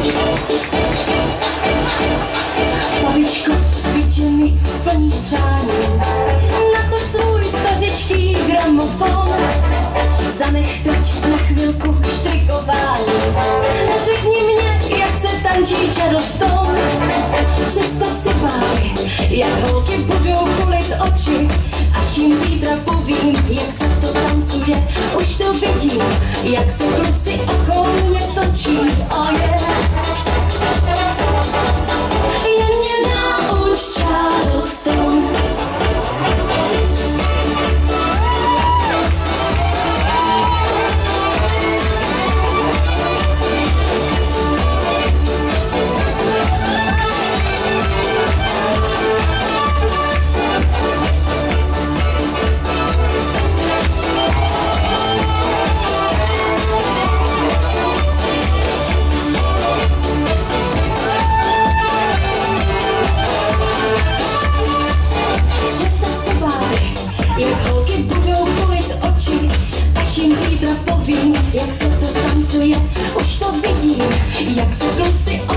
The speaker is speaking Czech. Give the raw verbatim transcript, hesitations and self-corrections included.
Babičko, vidě mi splníš přání, natoč svůj stařičký gramofon. Zanech teď na chvilku štrikování, řekni mě, jak se tančí Charleston. Představ si, báby, jak holky budou kulit oči, až jim zítra povím, jak se to tancuje. Už to vidím, jak se kluci okolo mě točí, oh yeah. Jen mě nauč Charleston. Jak holky budou kulit oči, až jim zítra povím, jak se to tancuje. Už to vidím, jak se kluci